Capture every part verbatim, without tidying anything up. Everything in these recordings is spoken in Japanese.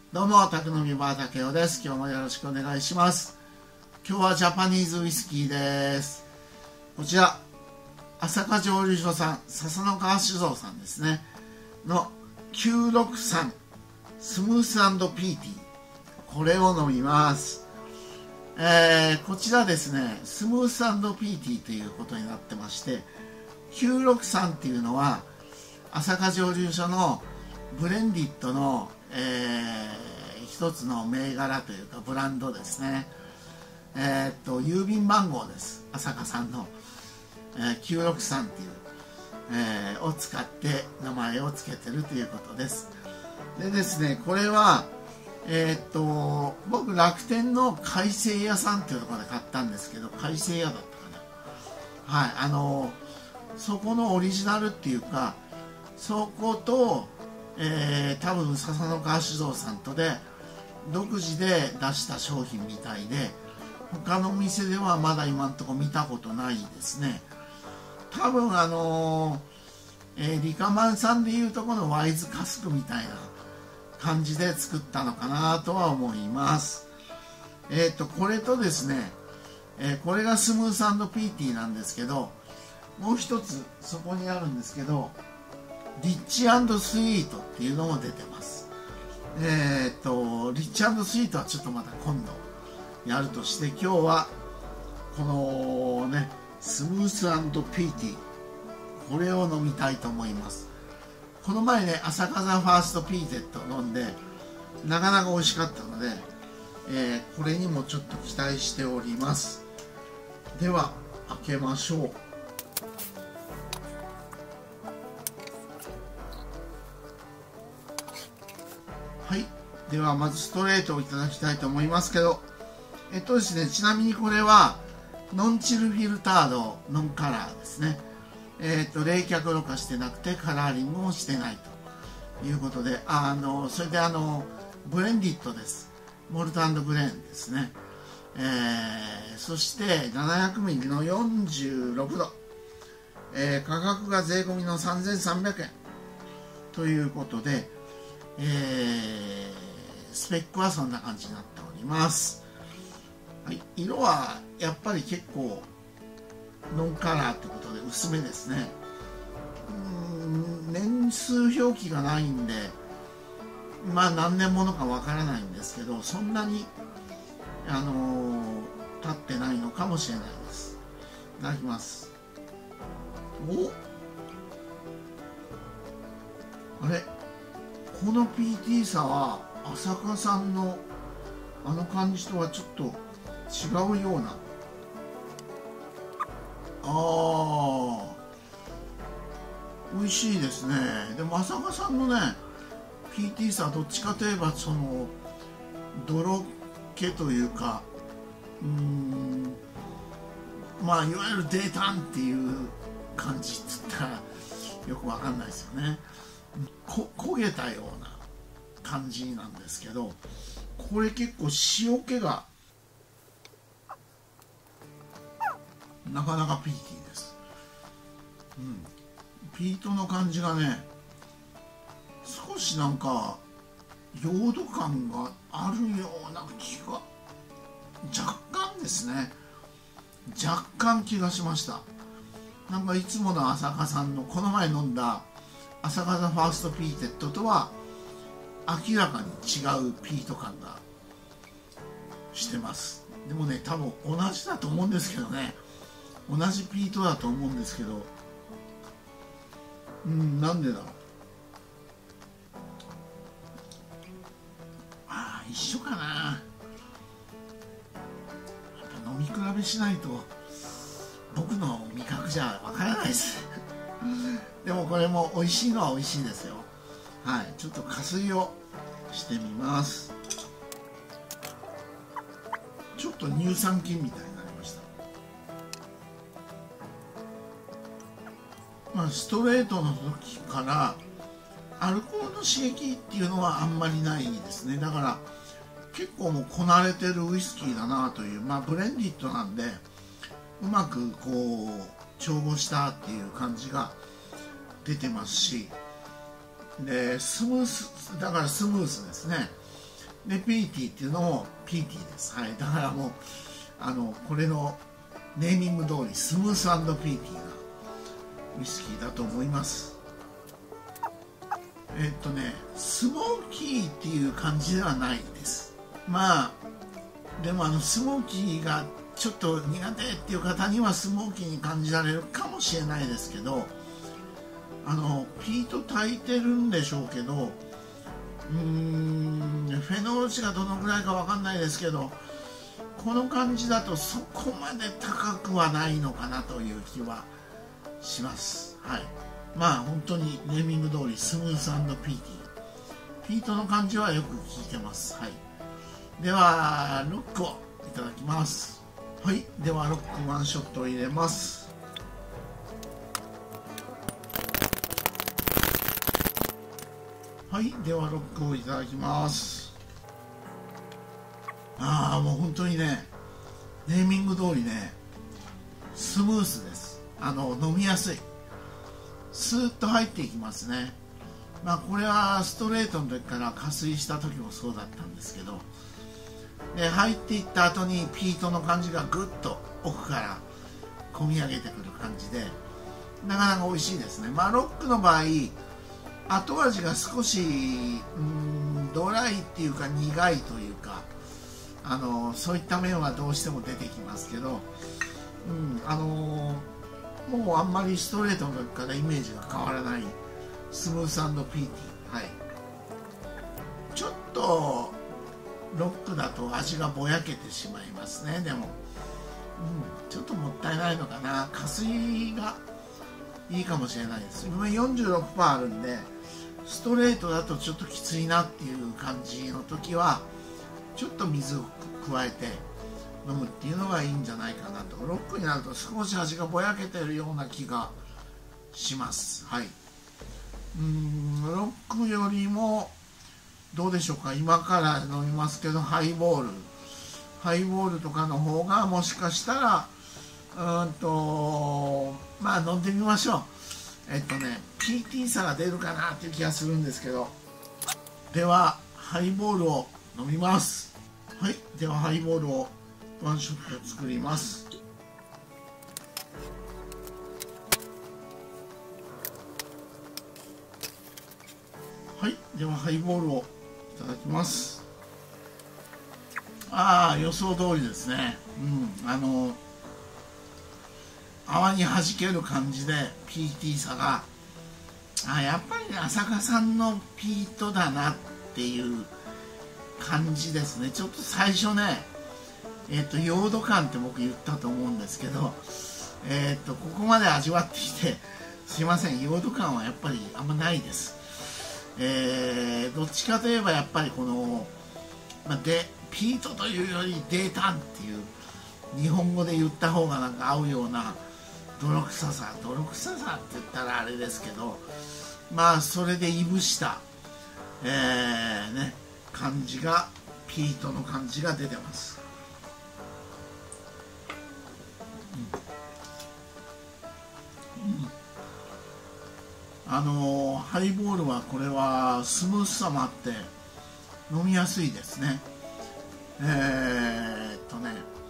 どうも、宅飲みバー竹雄です。今日もよろしくお願いします。今日はジャパニーズウイスキーです。こちら、朝霞蒸留所さん、笹の川酒造さんですね、のきゅうろくさんスムース&ピーティー。これを飲みます。えー、こちらですね、スムース&ピーティーということになってまして、きゅうろくさんっていうのは、朝霞蒸留所のブレンディットのえー、一つの銘柄というかブランドですね。えー、っと郵便番号です。朝霞さんの、えー、きゅうろくさんっていう、えー、を使って名前を付けてるということです。でですね、これはえー、っと僕楽天の海星屋さんっていうところで買ったんですけど、海星屋だったかな。はい、あのそこのオリジナルっていうか、そことえー、多分笹の川酒造さんとで独自で出した商品みたいで、他のお店ではまだ今のところ見たことないですね。多分あのーえー、リカマンさんでいうとこのワイズカスクみたいな感じで作ったのかなとは思います。えっとこれとですね、えー、これがスムース&ピーティーなんですけど、もう一つそこにあるんですけど、リッチ&スイートっていうのも出てます。えっとリッチ&スイートはちょっとまた今度やるとして、今日はこのねスムース&ピーティー、これを飲みたいと思います。この前ね朝霞ファーストピーゼット飲んでなかなか美味しかったので、えー、これにもちょっと期待しております。では開けましょう。はい、ではまずストレートをいただきたいと思いますけど、えっとですね、ちなみにこれはノンチルフィルタードノンカラーですね。えっと冷却ろ過してなくてカラーリングもしてないということで、あのそれであのブレンディットです。モルト&ブレンですね。えー、そしてななひゃくミリのよんじゅうろくど、えー、価格が税込みのさんぜんさんびゃくえんということで、えー、スペックはそんな感じになっております。はい、色はやっぱり結構ノンカラーということで薄めですね。うーん、年数表記がないんで、まあ何年ものかわからないんですけど、そんなにあのー、経ってないのかもしれないです。いただきます。お、あれ、この ピーティー さは朝霞さんのあの感じとはちょっと違うような。あー、美味しいですね。でも朝霞さんのね ピーティー さはどっちかといえばその泥気というか、うーん、まあいわゆる泥炭っていう感じっつったらよくわかんないですよね。こ焦げたような感じなんですけど、これ結構塩気がなかなかピーティーです。うん、ピートの感じがね、少しなんかヨード感があるような気が若干ですね、若干気がしました。なんかいつもの朝霞さんのこの前飲んだ朝霞ファーストピーテッドとは明らかに違うピート感がしてます。でもね、多分同じだと思うんですけどね、同じピートだと思うんですけど、うん、なんでだろう。ああ、一緒かな。やっぱ飲み比べしないと僕の味覚じゃわからないですでもこれも美味しいのは美味しいですよ。はい、ちょっと加水をしてみます。ちょっと乳酸菌みたいになりました。まあ、ストレートの時からアルコールの刺激っていうのはあんまりないですね。だから結構もうこなれてるウイスキーだなという、まあブレンディットなんでうまくこう調合したっていう感じが出てますし、でスムースだからスムースですね。 でピーティーっていうのもピーティーです。はい、だからもうあのこれのネーミング通りスムース&ピーティーなウイスキーだと思います。えっとねスモーキーっていう感じではないです。まあでもあのスモーキーがちょっと苦手っていう方にはスモーキーに感じられるかもしれないですけど、あのピート炊いてるんでしょうけど、うーんフェノール値がどのぐらいかわかんないですけど、この感じだとそこまで高くはないのかなという気はします。はい、まあ本当にネーミング通りスムース&ピーティー、ピートの感じはよく効いてます。はい、ではロックをいただきます。はい、ではロックワンショットを入れます。はい、ではロックをいただきます。ああもう本当にねネーミング通りねスムースです。あの飲みやすい、スーッと入っていきますね。まあこれはストレートの時から加水した時もそうだったんですけど、で入っていった後にピートの感じがぐっと奥から込み上げてくる感じでなかなか美味しいですね。まあロックの場合後味が少しうーんドライっていうか苦いというか、あのそういった面はどうしても出てきますけど、うん、あのもうあんまりストレートの時からイメージが変わらないスムース&ピーティー、はい、ちょっとロックだと味がぼやけてしまいますね。でも、うん、ちょっともったいないのかな。加水がいいかもしれないです。今 よんじゅうろくパーセント あるんでストレートだとちょっときついなっていう感じの時はちょっと水を加えて飲むっていうのがいいんじゃないかなと。ロックになると少し味がぼやけてるような気がします。はい、うーんロックよりもどうでしょうか、今から飲みますけどハイボールハイボールとかの方がもしかしたらうーんとまあ飲んでみましょう。えっとね ピーティー さが出るかなっていう気がするんですけど、ではハイボールを飲みます。はい、ではハイボールをワンショット作ります。はい、ではハイボールをいただきます。ああ予想通りですね。うんあの泡に弾ける感じで ピーティー さがあやっぱりね浅香さんのピートだなっていう感じですね。ちょっと最初ねえっとヨード感って僕言ったと思うんですけど、えっとここまで味わってきてすいません、ヨード感はやっぱりあんまないです。えー、どっちかといえばやっぱりこの、まあ、でピートというよりデータンっていう日本語で言った方がなんか合うような泥臭さ泥臭さって言ったらあれですけど、まあそれでいぶした、えーね、感じがピートの感じが出てます。うんうんあのー、ハイボールはこれはスムースさもあって飲みやすいですね。えー、っとね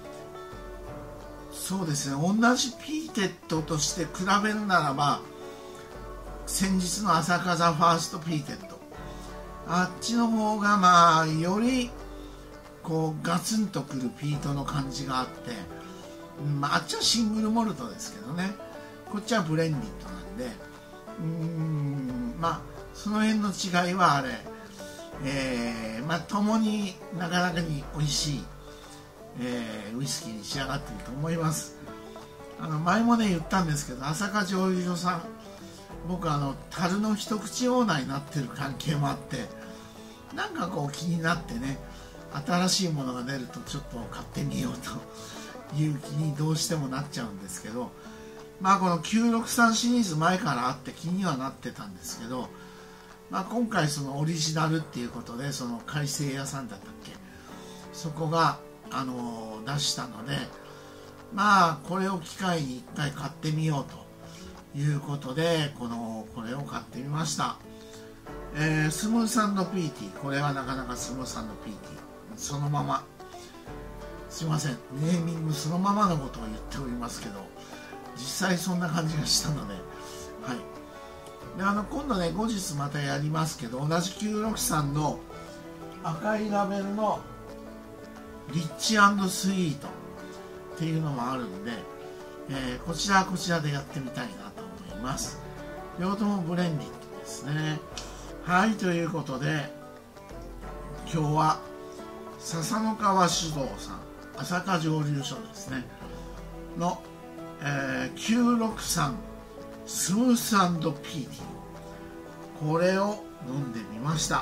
そうですね同じピーテッドとして比べるならば先日の朝風ファーストピーテッドあっちの方がまあよりこうガツンとくるピートの感じがあって、まあ、あっちはシングルモルトですけどね、こっちはブレンディットなんでうーんまあその辺の違いはあれ、えー、まあ共になかなかに美味しい、えー、ウイスキーに仕上がっていると思います。あの前もね言ったんですけど朝霞蒸留所さん僕あの樽の一口オーナーになってる関係もあってなんかこう気になってね新しいものが出るとちょっと買ってみようという気にどうしてもなっちゃうんですけど、まあこのきゅうろくさんシリーズ前からあって気にはなってたんですけど、まあ、今回そのオリジナルっていうことでその海星屋さんだったっけそこが、あのー、出したのでまあこれを機会に一回買ってみようということでこのこれを買ってみました。 えー、スムース&ピーティー、これはなかなかスムース&ピーティー、そのまま、すいません、ネーミングそのままのことを言っておりますけど、実際そんな感じがしたので、はい。で、あの、今度ね、後日またやりますけど、同じきゅうろくさんの赤いラベルのリッチ&スイートっていうのもあるんで、えー、こちらはこちらでやってみたいなと思います。両方ともブレンディットですね。はい、ということで、今日は笹野川酒造さん、朝霞蒸留所ですね、の、えー、きゅうろくさんスムース&ピーティー、これを飲んでみました。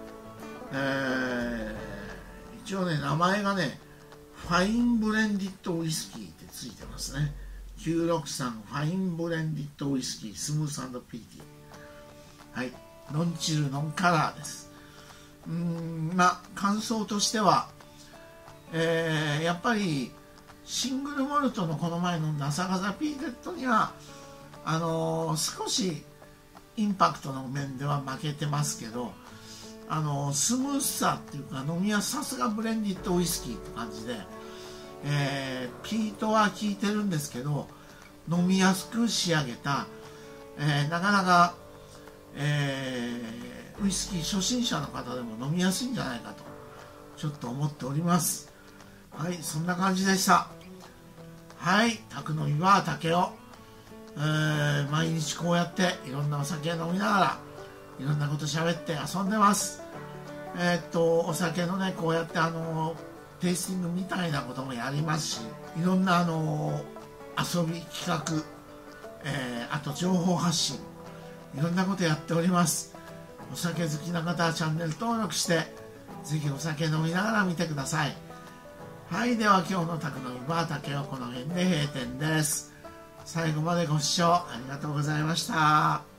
えー、一応ね、名前がね、ファインブレンディットウイスキーってついてますね。きゅうろくさんファインブレンディットウイスキースムース&ピーティー、はい、ノンチルノンカラーです。うーん、まあ感想としては、えー、やっぱりシングルモルトのこの前のナサガザピーテッドにはあのー、少しインパクトの面では負けてますけど、あのー、スムースさっていうか飲みやすさ、さすがブレンディットウイスキーって感じで、えー、ピートは効いてるんですけど飲みやすく仕上げた、えー、なかなか、えー、ウイスキー初心者の方でも飲みやすいんじゃないかとちょっと思っております。はい、そんな感じでした。はい、宅飲みは竹を、えー、毎日こうやっていろんなお酒飲みながらいろんなこと喋って遊んでます。えー、っとお酒のね、こうやってあのテイスティングみたいなこともやりますし、いろんなあの遊び企画、えー、あと情報発信、いろんなことやっております。お酒好きな方はチャンネル登録してぜひお酒飲みながら見てください。はい、では今日の宅飲みバー竹をこの辺で閉店です。最後までご視聴ありがとうございました。